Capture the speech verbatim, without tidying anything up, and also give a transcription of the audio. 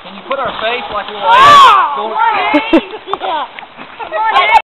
Can you put our face like a little Oh! ant? Yeah.